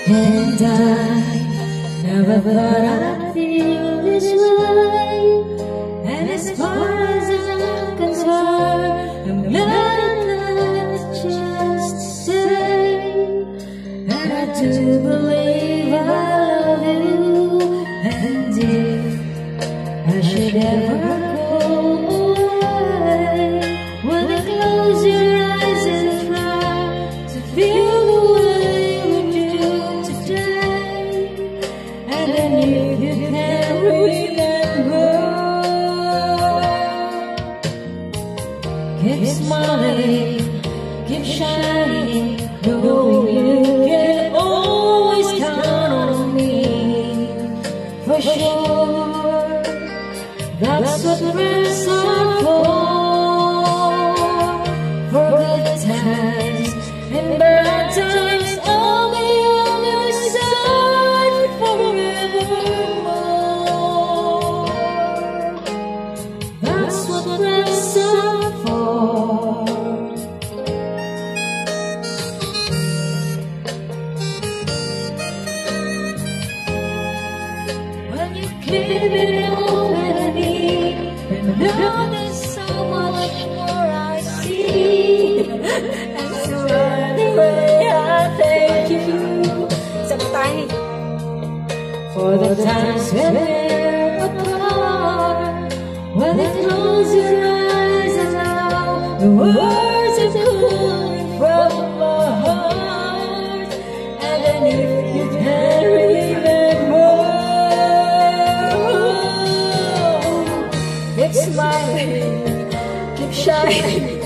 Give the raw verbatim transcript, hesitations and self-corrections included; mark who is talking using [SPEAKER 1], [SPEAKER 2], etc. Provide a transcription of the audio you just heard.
[SPEAKER 1] And I never thought I'd feel this way. And as far as I'm concerned, I'm glad that just to say that I do believe I love you. And if I should ever go away, will you close your eyes and try to feel the way we do today? And then if you can remember, keep smiling, keep shining, knowing you can always count on me. For sure, that's what friends are for. For good times and bad times, I'll be on your side forevermore. That's what friends are for. When you give it all to me, and now there's so much more I see. And so anyway, I thank you for the times when we're apart. When you close your eyes and now the words are coming from my heart. And then if you can remember, keep smiling, keep shining.